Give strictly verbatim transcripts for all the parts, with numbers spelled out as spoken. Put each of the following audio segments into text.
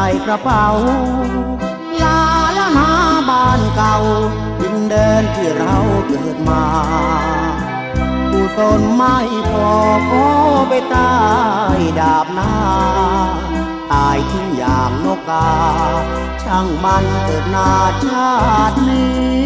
ส่กระเป๋าลาแล้วนาบ้านเก่าดินแดนที่เราเกิดมากุศลไม่พอขอไปตายดาบหน้าตายทิ้งอย่างนกกาช่างมันเกิดนาชาตินี้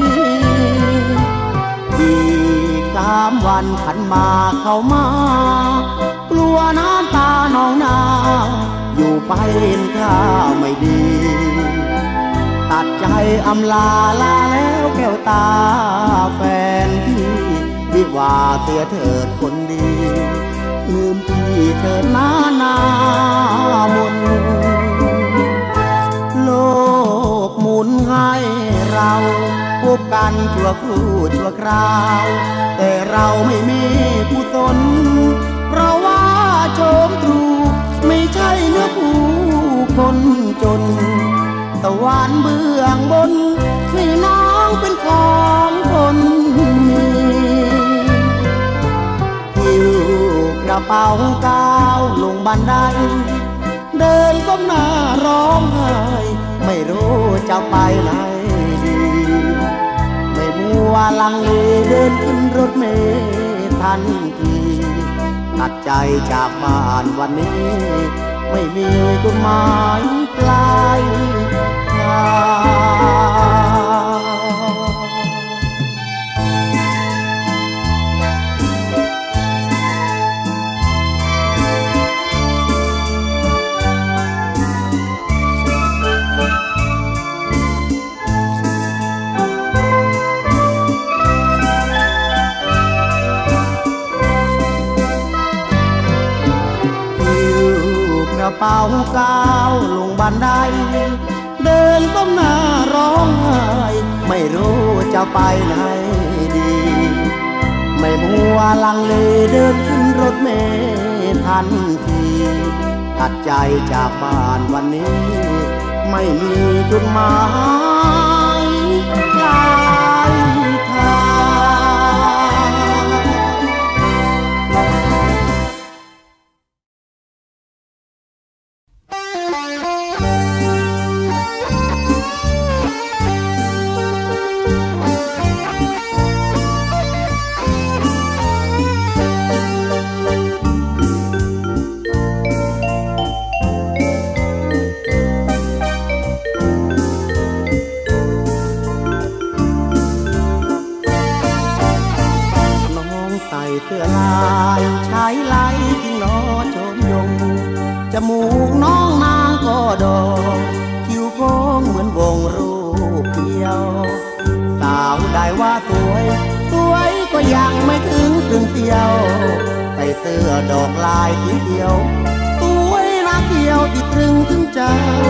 อีกสามวันขันมาเข้ามากลัวน้ำตานองนาอยู่ไปเห็นข้าไม่ดีตัดใจอำลาลาแล้วแก้วตาแฟนพี่วิวาเสียเถิดคนดีลืมพี่เถิดนานามนโลกหมุนให้เราพบกันชั่วครู่ชั่วคราวแต่เราไม่มีผู้สนเพราะว่าโชคตรูไม่ใช่เนื้อผู้คนจนตะวันเบื้องบนให้น้องเป็นของคนมีหิวกระเป๋าก้าวลงบันไดเดินก้มหน้าร้องไห้ไม่รู้จะไปไหนดีไม่มัวลังเลเดินขึ้นรถเมล์ทันทีตัดใจจากบ้านวันนี้ไม่มีจุดหมายปลายทางกระเป๋าก้าวลงบันไดเดินก้มหน้าร้องไห้ไม่รู้จะไปไหนดีไม่มัวลังเลเดินขึ้นรถเมล์ทันทีตัดใจจากบ้านวันนี้ไม่มีจุดหมายปลายทางเสื้อลายชายไหลจริงหนอโจมยงจมูกน้องนางก็ดอกคิ้วโค้งเหมือนวงรูปเดียวสาวได้ว่าสวยสวยก็ยังไม่ถึงครึ่งเดียวใส่เสื้อดอกลายสีเดียวสวยนักเดียวที่ตรึงถึงใจ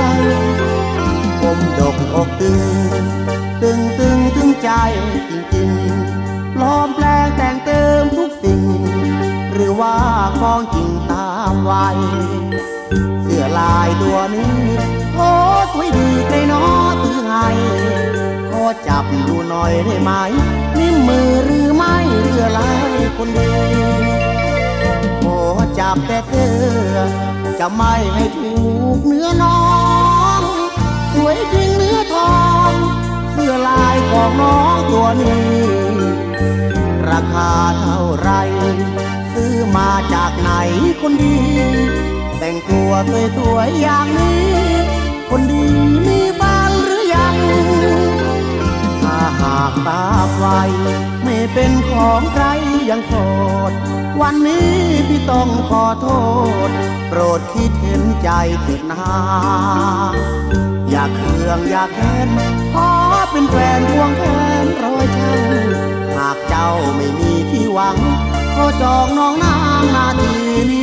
ผมดกอกตึงตึงตึงถึงใจจริงๆปลอมแปลงแต่งเติมทุกสิ่งหรือว่าของจริงตามวัยเสื้อลายตัวนี้โอ้สวยดีใครน้อซื้อให้ขอจับดูหน่อยได้ไหมนิ่มมือหรือไม่เรือลายคนดีขอจับแต่เสื้อจะไม่ให้ถูกเนื้อน้องสวยจริงเนื้อทองเสื้อลายของน้องตัวนี้ราคาเท่าไรซื้อมาจากไหนคนดีแต่งตัวสวยๆอย่างนี้คนดีมีบ้านหรือยังถ้าหากตาไฟไม่เป็นของใครยังโสดวันนี้พี่ต้องขอโทษโปรดคิดเห็นใจเถิดนาอย่าเคืองอย่าแค้นขอเป็นแฟนพวงแขนร้อยช่างหากเจ้าไม่มีที่หวังขอจองน้องนางนาทีนี้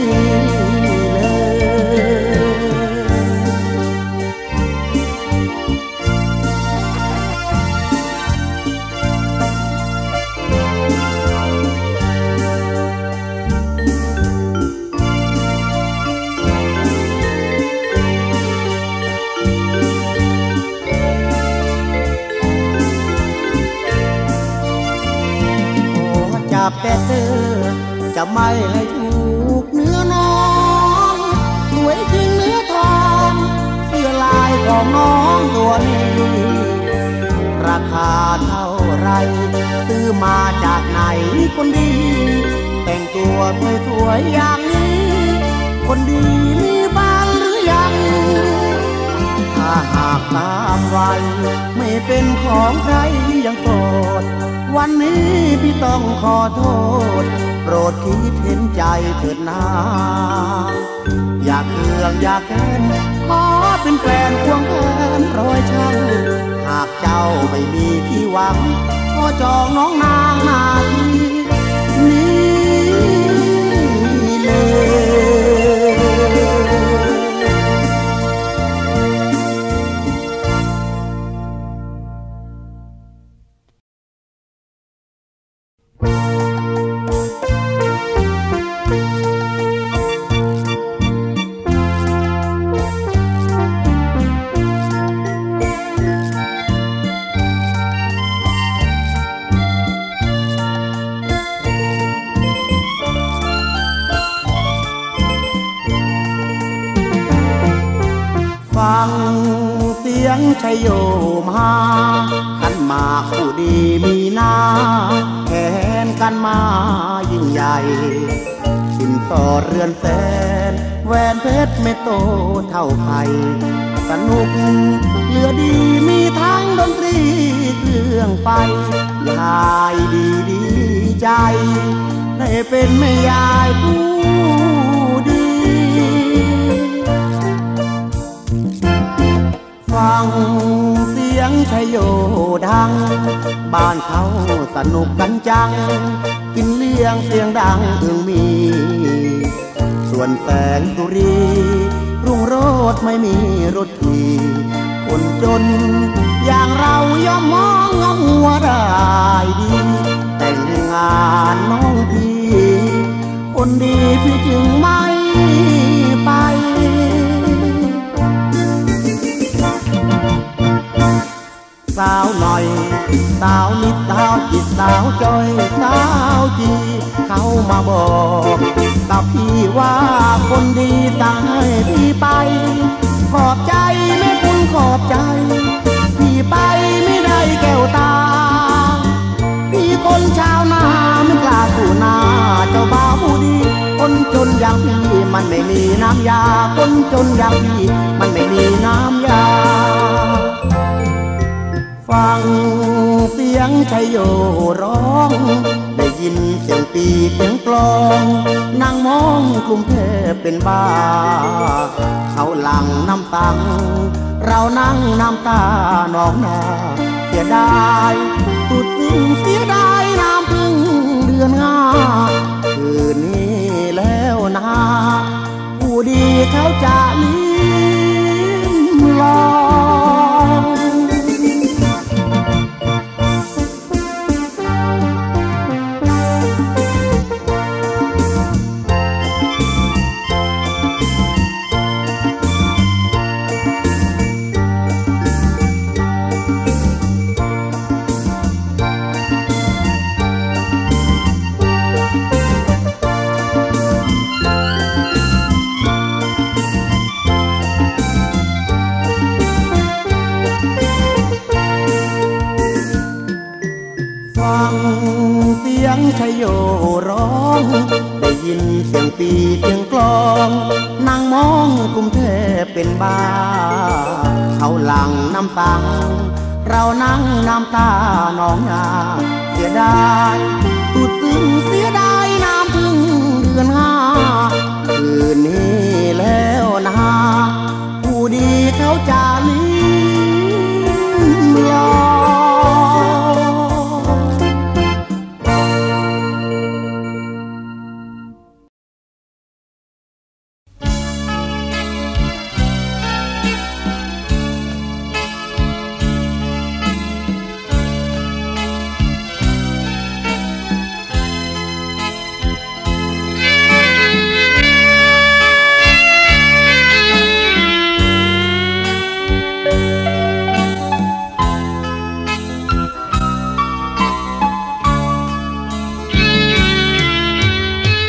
เลยจับแต่เธอจะไม่ให้ถูกเนื้อน้องสวยจริงเนื้อทองเสื้อลาของน้องตัวนี้ราคาเท่าไรซื้อมาจากไหนคนดีแต่งตัวสวยๆอย่างนี้คนดีมีบ้างหรือยังถ้าหากตามวัยไม่เป็นของใครยังโสดวันนี้พี่ต้องขอโทษโปรดคิดเห็นใจเถิดนาอย่าเคืองอย่าแค้นขอเป็นแฟนควงแขนร้อยช่างหากเจ้าไม่มีที่หวังขอจองน้องนางนาทีนี้เลยฟังเสียงชัยโยมาขันมาคู่ดีมีหน้าแขนกันมายิ่งใหญ่สินสอดเรือนแสนแหวนเพชรไม่โตเท่าไทยสนุกเหลือดีมีทั้งดนตรีเครื่องไฟยายดีดีใจได้เป็นแม่ยายผู้ดีฟังเสียงชัยโยดังบ้านเขาสนุกกันจังกินเลี้ยงเสียงดังอึงมีส่วนแสงสุรีรุ่งโรจน์ไม่มีรถขี่คนจนอย่างเราย่อมมองเงาหัวได้ดีแต่งงานน้องพี่คนดีพี่จึงไม่ไปสาวหน่อยสาวนิดสาวจิตสาวจอยสาวจีเขามาบอกกับพี่ว่าคนดีตั้งให้พี่ไปขอบใจแม่คุณขอบใจพี่ไปไม่ได้แก้วตาพี่คนชาวนาไม่กล้าสู่นาเจ้าบ่าวผู้ดีคนจนอย่างพี่มันไม่มีน้ำยาคนจนอย่างพี่มันไม่มีน้ำยาฟังเสียงชัยโยร้องได้ยินเสียงปีเสียงกลองนั่งมองกลุ่มเทพเป็นบ้าเขาหลั่งน้ำตังเรานั่งน้ำตาหนองนาเสียดายสุดสิ้นเสียดายน้ำพึ่งเดือนห้าคืนนี้แล้วนะผู้ดีเขาจะลิ้มลองฟังเสียงชัยโยร้องได้ยินเสียงปีเสียงกลองนั่งมองกรุงเทพเป็นบ้าเขาหลั่งน้ำตังเรานั่งน้ำตาหนองนาเสียดายสุดซึ้งเสียดายน้ำพึ่งเดือนห้าคืนนี้แล้วนะผู้ดีเขาจะลิ้มลอง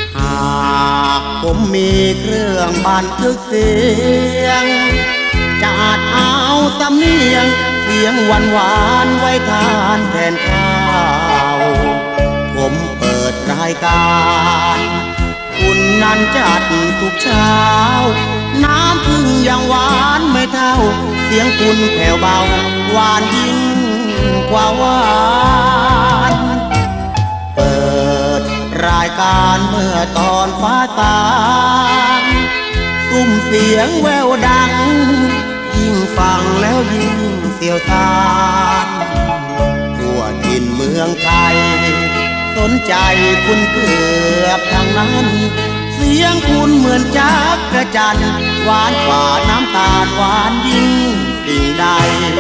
ผมมีเครื่องบันทึกเสียงจะจเอาสำเนียงเสียงหวานหวานไว้ทานแทนข้าวผมเปิดรายการคุณนั้นจัดทุกเช้าน้ำพึ่งยังหวานไม่เท่าเสียงคุณแผ่วเบาหวานยิ่งกว่าหวานเปิดรายการเมื่อตอนฟ้าตางซุ้มเสียงแววดังยิ่งฟังแล้วยิ่งเสียวซ่านทั่วถิ่นเมืองไทยสนใจคุณเกือบทางนั้นเสียงคุณเหมือนจักรจันทร์หวานกว่าน้ำตาลหวานยิ่งสิ่งใด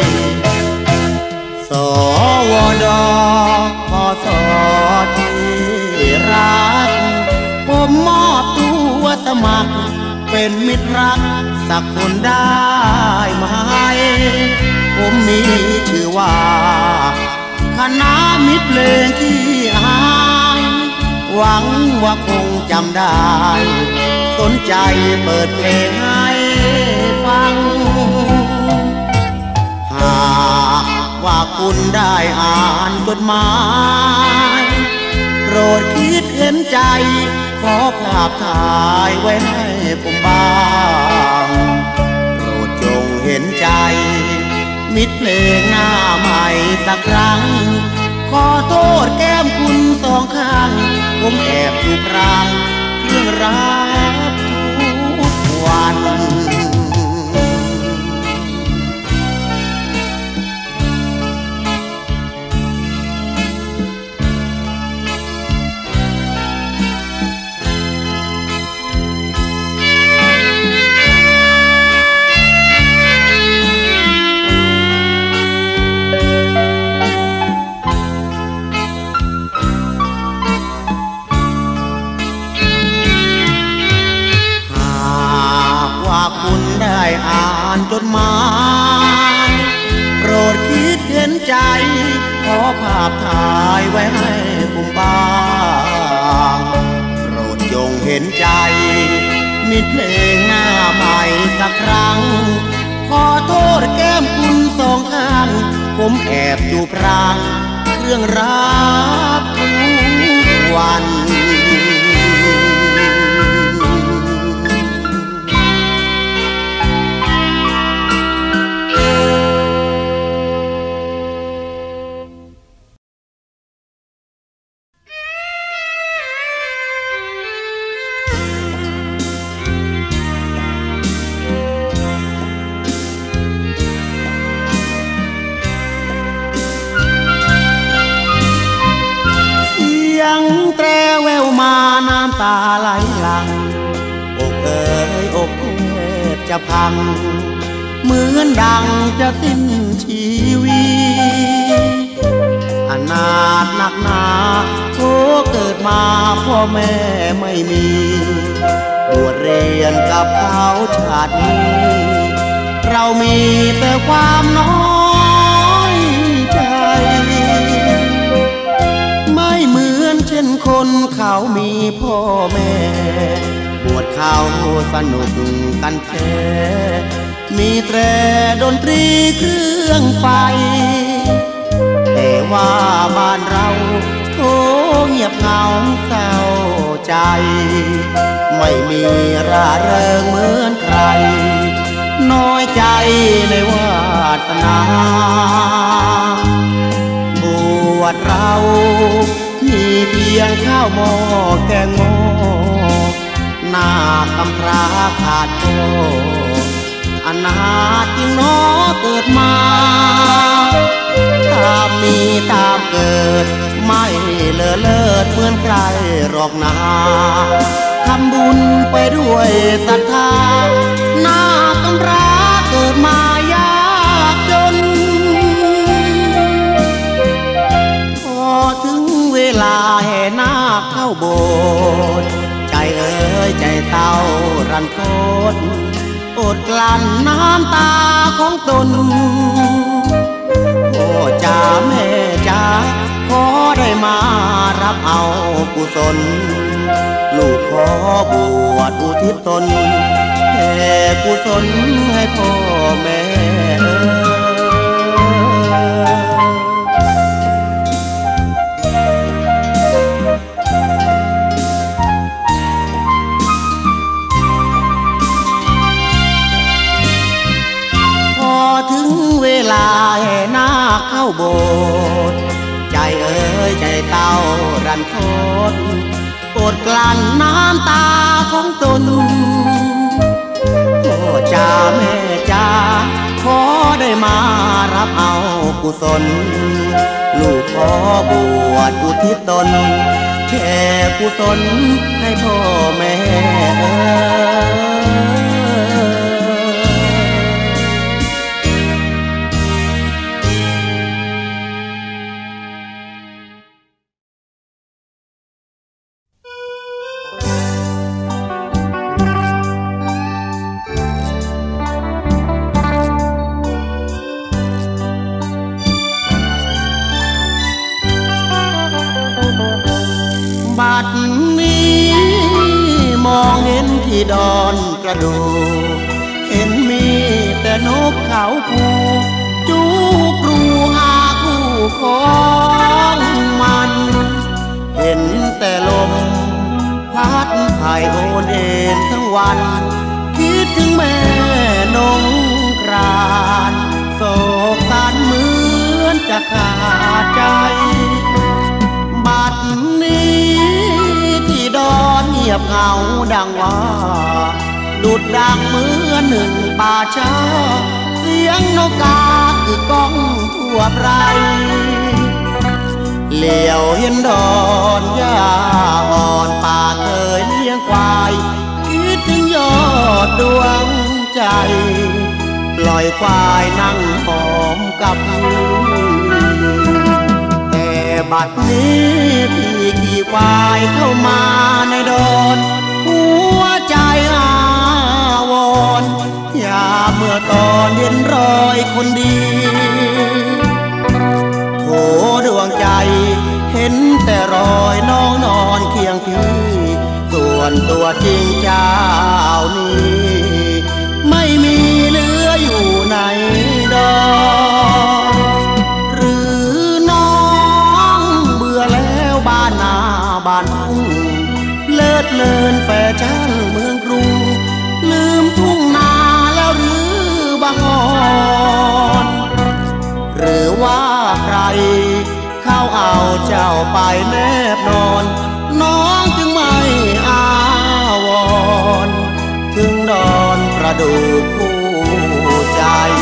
สวดพอสอที่รักผมมอบตัวสมัครเป็นมิตรรักสักคนได้ไหมผมมีชื่อว่าคณะมิตรเพลงที่หายหวังว่าคงจำได้สนใจเปิดเพลงให้ฟังหากว่าคุณได้อ่านจดหมายโปรดคิดเห็นใจขอภาพถ่ายไว้ให้ผมบ้างโปรดจงเห็นใจมิตรเพลงหน้าใหม่สักครั้งขอโทษแก้มคุณสองข้างผมแอบอยู่กลางเครื่องรักทุกวันอ่านจดหมายโปรดคิดเห็นใจขอภาพถ่ายไว้ให้ผมบ้างโปรดจงเห็นใจมิตรเพลงหน้าใหม่สักครั้งขอโทษแก้มคุณสองข้างผมแอบอยู่พรางเครื่องรักทุกวันตาไหลหลังอกเอ๋ยอกแทบจะพังเหมือนดังจะสิ้นชีวิตอนาถหนักหนาโทเกิดมาพ่อแม่ไม่มีบวชเรียนกับเขาชาตินี้เรามีแต่ความน้อยใจไม่เหมือนเช่นคนเขามีพ่อแม่บวชเขาสนุกกันแท้มีแตรดนตรีเครื่องไฟแต่ว่าบ้านเราโถเงียบเหงาเศร้าใจไม่มีร่าเริงเหมือนใครน้อยใจในวาสนาบวชเรามีเพียงข้าวหม้อแกงหม้อหน้ากำพร้าขาดพ่ออนาถจริงน้อเกิดมาตามมีตามเกิดไม่เลอะเลิศเหมือนใครหรอกนาทำบุญไปด้วยศรัทธาหน้ากำพร้าเกิดมายากจนพอถึงเวลาแห่นาคเข้าโบสถ์ใจเอ๋ยใจเต้ารันทดอดกลั้นน้ำตาของตนพ่อจ๋าแม่จ๋าขอได้มารับเอากุศลลูกขอบวชอุทิศตนแผ่กุศลให้พ่อแม่พอถึงเวลาแห่นาคเข้าโบสถ์ใจเอ๋ยใจเต้ารันทดอดกลั้นน้ำตาของตนพ่อจ้าแม่จ้าขอได้มารับเอากุศลลูกขอบวชอุทิศตนแผ่กุศลให้พ่อแม่บัดนี้มองเห็นที่ดอนกระดูเห็นมีแต่นกเขาคูจูกรูหาคู่ของมันเห็นแต่ลมพัดไผ่โอนเอ็นทั้งวันคิดถึงแม่นงกรานโศกสันเหมือนจะขาดใจบัดนี้ที่ดอนเงียบเหงาดังว่าดุดดังเหมือนหนึ่งป่าช้าเสียงนกกาคือก้องทั่วไพรเหลียวเห็นดอนหญ้าอ่อนป่าเคยเลี้ยงควายคิดถึงยอดดวงใจปล่อยควายนั่งหอมกับพื้นแต่บัดนี้พี่ขี่ควายเข้ามาในดอนหัวใจอาวรณ์อย่าเมื่อตอนเห็นรอยคนดีโถดวงใจเห็นแต่รอยน้องนอนเคียงพี่ส่วนตัวจริงเจ้านี้ไม่มีเหลืออยู่ในดอนหรือน้องเบื่อแล้วบ้านนาบ้านทุ่งเลิศเลินแฟชั่นเมืองกรุงลืมทุ่งนาแล้วหรือบางอ่อนหรือว่าใครเข้าเอาเจ้าไปแนบนอนน้องจึงไม่อาวรณ์ถึงดอนประดู่คู่ใจ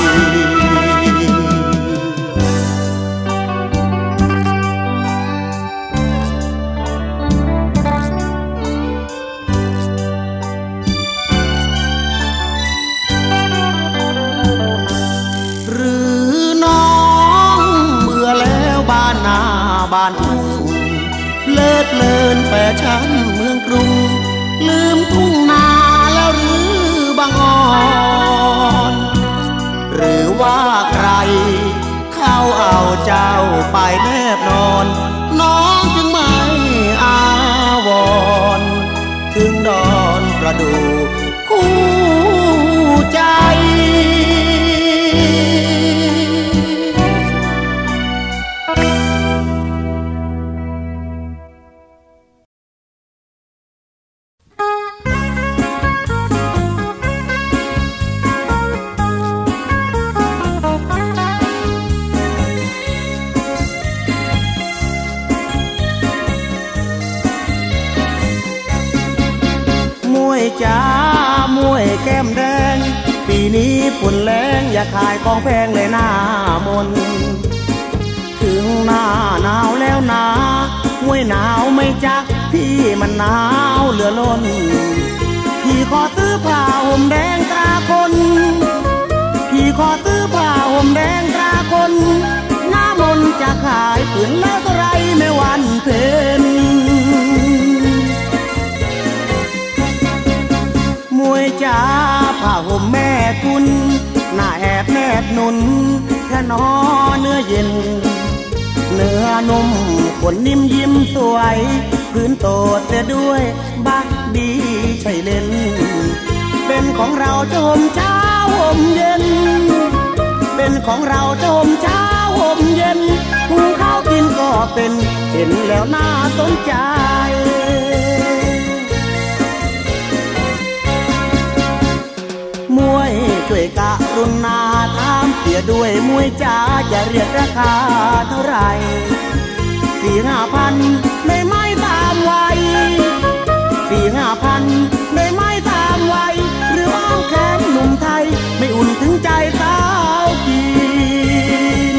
หรือน้องเบื่อแล้วบ้านนาบ้านทุ่งเลิศเลินแฟชั่นเมืองกรุงลืมทุ่งนาแล้วหรือบางอ่อนหรือว่าใครเข้าเอาเจ้าไปแนบนอนน้องจึงไม่อาวรณ์ถึงดอนประดู่คู่ใจจ้ามวยแก้มแดงปีนี้ฝุ่นแรงอย่าขายของแพงเลยหน้ามนถึงหน้าหนาวแล้วนะมวยหนาวไม่จักพี่มันหนาวเหลือล้นพี่ขอซื้อผ้าห่มแดงตราคนพี่ขอซื้อผ้าห่มแดงตราคนหน้ามนจะขายผืนละเท่าไรไม่วันเพ็ญมวยจ้าผ้าห่มแม่คุณหน้าแอบแนบหนุนแค่นอเนื้อเย็นเนื้อนุ่มขนนิ่มยิ้มสวยพื้นโตเสียด้วยบักดีใช่เล่นเป็นของเราจะห่มเช้าห่มเย็นเป็นของเราจะห่มเช้าห่มเย็นหุงข้าวกินก็เป็นเห็นแล้วน่าสนใจมวยช่วยกะรุณาถามเสียด้วยมวยจ้าจะเรียกราคาเท่าไหร่สี่ห้าพันได้ไหมตามวัยสี่ห้าพันได้ไหมตามวัยหรืออ้อมแขนหนุ่มไทยไม่อุ่นถึงใจสาวจีน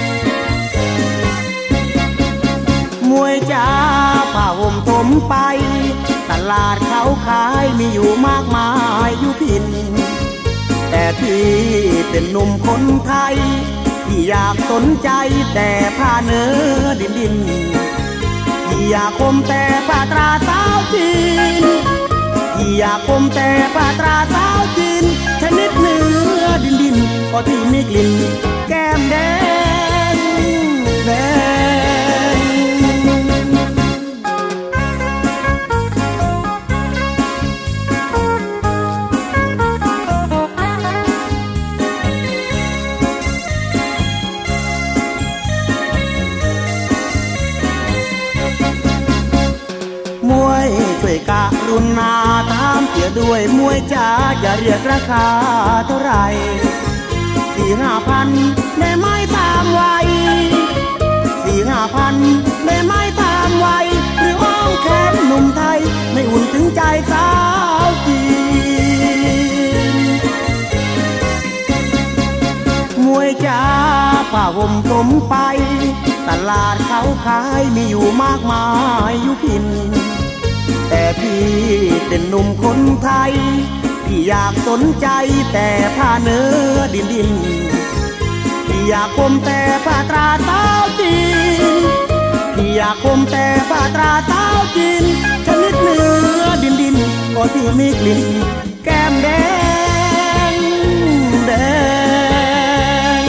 มวยจ้าผ้าห่มถมไปตลาดเขาขายมีอยู่มากมายอยู่พินแต่พี่เป็นหนุ่มคนไทยที่อยากสนใจแต่ผ้าเนื้อดินดินที่อยากคมแต่ผ้าตราสาวจีนที่อยากคมแต่ผ้าตราสาวจีนชนิดเนื้อดินดินก็ที่มีกลิ่นแก้มแดงแดงมวยช่วยกะรุณาถามเสียด้วยมวยจ้าจะเรียกราคาเท่าไหร่สี่ห้าพันได้ไหมตามวัยสี่ห้าพันได้ไหมตามวัยหรืออ้อมแขนหนุ่มไทยไม่อุ่นถึงใจสาวจีนมวยจ้าผ้าห่มถมไปตลาดเขาขายมีอยู่มากมายอยู่พินแต่พี่เป็นหนุ่มคนไทยที่อยากสนใจแต่ผ้าเนื้อดินดินที่อยากคมแต่ผ้าตราสาวจีนที่อยากคมแต่ผ้าตราสาวจีนชนิดเนื้อดินดินก็ที่มีกลิ่นแก้มแดงแดง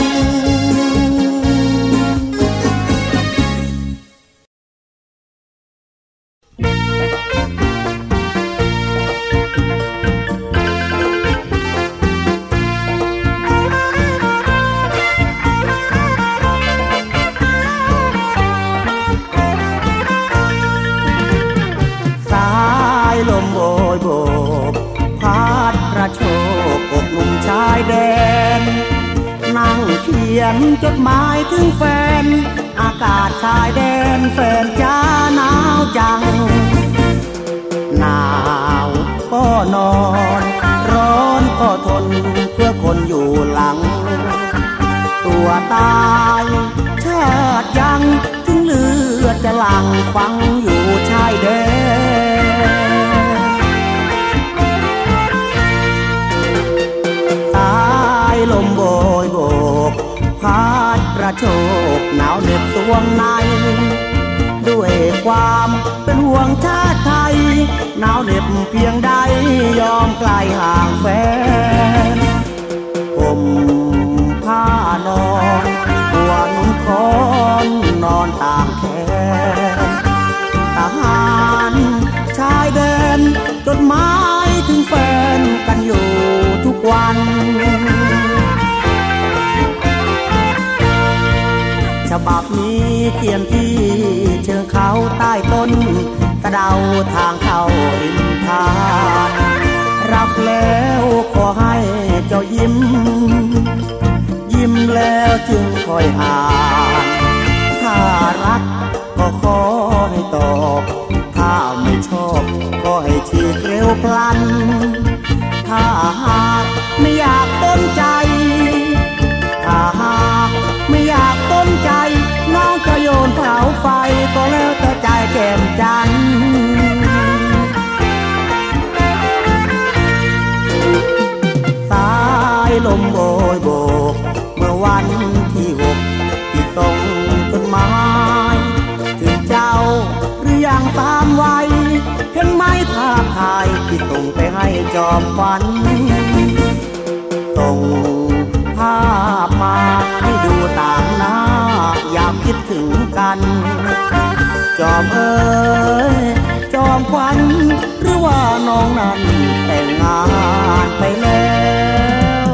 ลมโบยโบกพัดกระโชกอกหนุ่มชายแดนนั่งเขียนจดหมายถึงแฟนอากาศชายแดนแฟนจ้าหนาวจังหนาวก็นอนร้อนก็ทนเพื่อคนอยู่หลังตัวตายชาติยังถึงเลือดจะหลั่งฟังอยู่ชายแดนสายลมโบยโบกพัดกระโชกหนาวเหน็บสวงในด้วยความเป็นห่วงชาติไทยหนาวเหน็บเพียงใดยอมไกลห่างแฟนผมผ้านอนหัวนุ่งคอนนอนตามแขนทหารชายแดนจดหมายถึงแฟนกันอยู่ทุกวันฉบับนี้เขียนที่เชิงเขาใต้ต้นกระเดาทางเข้าริมทานรับแล้วขอให้เจ้ายิ้มยิ้มแล้วจึงคอยอ่านถ้ารักก็ขอให้ตอบถ้าไม่ชอบก็ให้ฉีกเร็วพลันถ้าหากไม่อยากต้นใจถ้าหากไม่อยากต้นใจน้องจะโยนเผาไฟก็แล้วแต่ใจแจ่มจันทร์สายลมโบยโบกเมื่อวันที่หกที่ส่งจดหมายถึงเจ้าหรือยังตามไว้เห็นไหมภาพถ่ายที่ส่งไปให้จอมฝันส่งภาพมาให้ดูต่างหน้าอยากคิดถึงกันจอมเอ๋ยจอมขวัญหรือว่าน้องนั้นแต่งงานไปแล้ว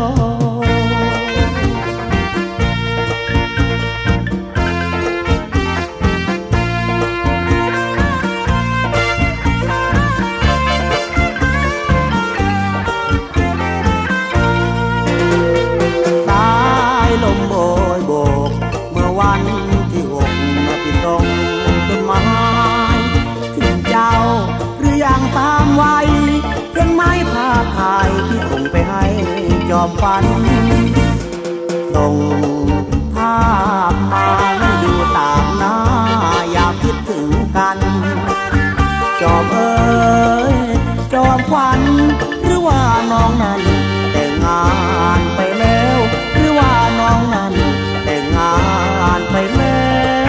สายลมโบยโบกเมื่อวันที่หกมาปิดตรงต้นไม้ถึงเจ้าหรือยังตามไว้เพียงไม้พาพายที่ส่งไปให้จอมฝันส่งภาพมาแล้วอยู่ตามหน้าอยากคิดถึงกันจอมเอ๋ยจอมขวัญหรือว่าน้องนั้นแต่งงานไปแล้วหรือว่าน้องนั้นแต่งงานไปแล้ว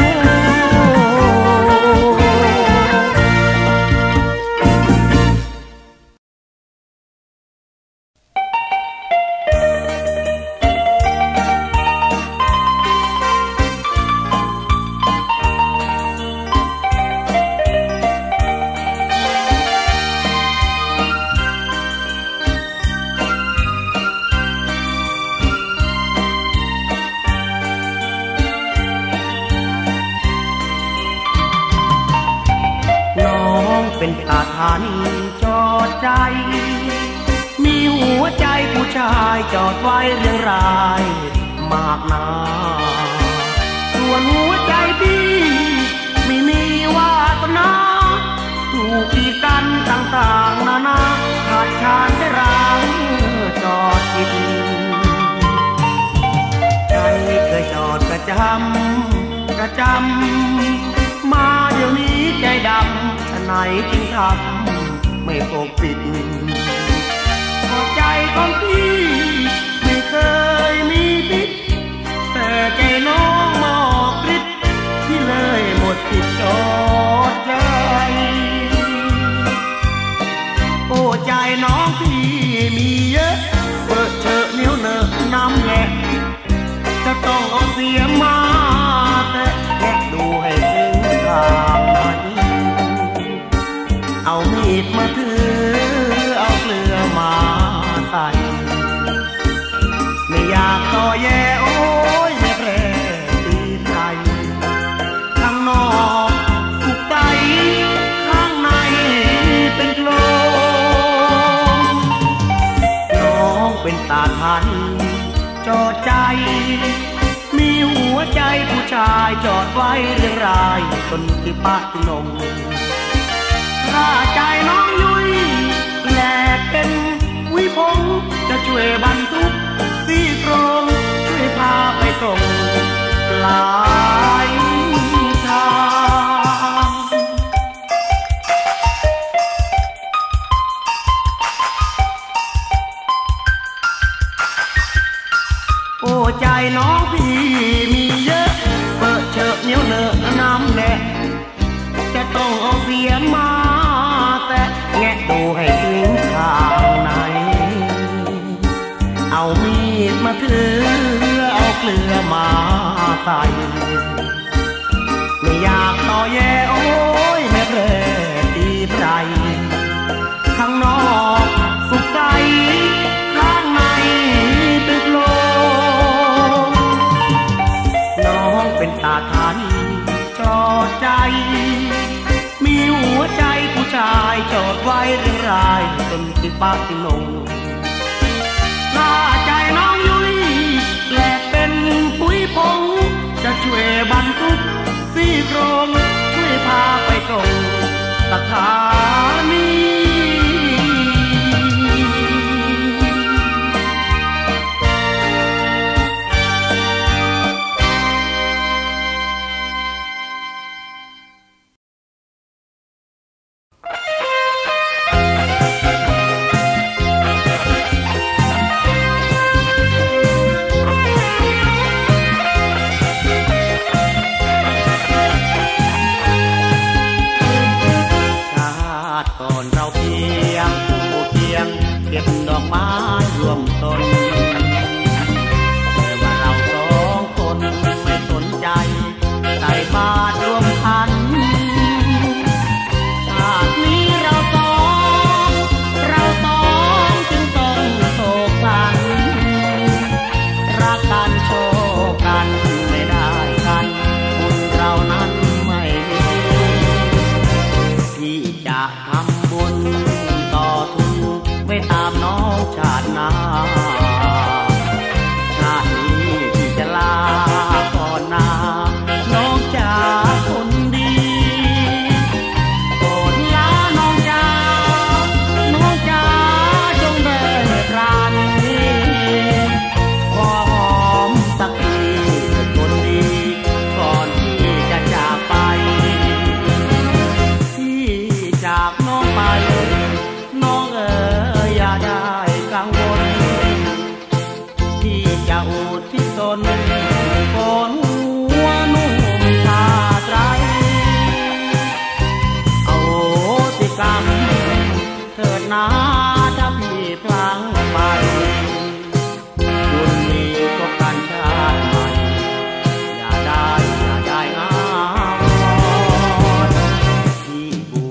เป็นอาถรรพ์จอดใจมีหัวใจผู้ชายจอดไว้เรื่องรายมากนาส่วนหัวใจพี่ไม่มีวาสนาถูกกีดกันต่างๆนานาขาดชานได้ร้างจอดจิตใจเคยจอดประจำประจำมาเดี๋ยวนี้ใจดำฉะไหนจึงทำไม่ปกปิดหัวใจของพี่ไม่เคยมีพิษแต่ใจน้องมอกฤทธิ์ที่เลยหมดติดจอดใจโอ้ใจน้องพี่มีเยอะเปิดเชอะนิ้วเนอะน้ำแหละจะต้องเอาเสียงมาแต่แค่ดูให้ถึงทางไหนเอามีดมาถือเอาเกลือมาใส่ไม่อยากต่อแย่โอ้ยไม่แปรตีใจข้างนอกสุขใจข้างในเป็นโกลมน้องเป็นตาทันจอดใจมีหัวใจผู้ชายจอดไว้เรื่องรายจนที่ปากที่นงถ้าใจน้องยุยแหลกเป็นวิพงจะช่วยบรรทุกซี่โครงช่วยพาไปตรงปลายทางโอ้ใจน้องพี่มีเยอะเปิดเชอะเหนียวเนอะน้ำแหละจะต้องเอาเสียงมาแต่แงะดูให้ถึงทางไหนเอามีดมาถือเอาเกลือมาใส่ไม่อยากต่อแย่โอ้ยแม่เร่ตีใจข้างนอกสุขใจข้างในเป็นโลมน้องเป็นตาทันจอดใจมีหัวใจผู้ชายจอดไว้เรื่องรายจนที่ปากที่นงถ้าใจน้องยุยแหลกเป็นปุ๋ยผงจะช่วยบรรทุกซี่โครงช่วยพาไปตรงสถานีช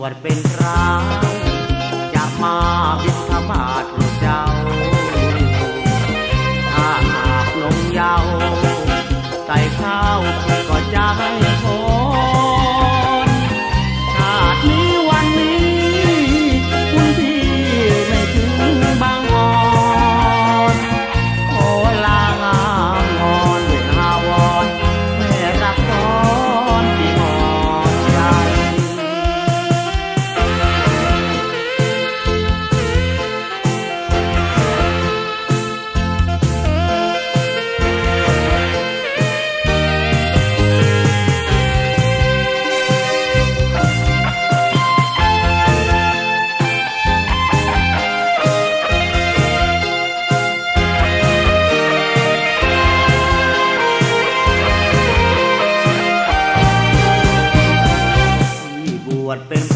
ชเป็นพระจะมาบิณฑบาตโปรดเจ้าถ้าหากลงเยาว์ใส่ข้าวก็จะให้พรชาตินี้วันนี้คุณพี่ไม่ถึงบางอ่อนขอลางามงอนด้วยอาวรณ์แม่รักซ้อนที่อ่อนใจบวชเป็น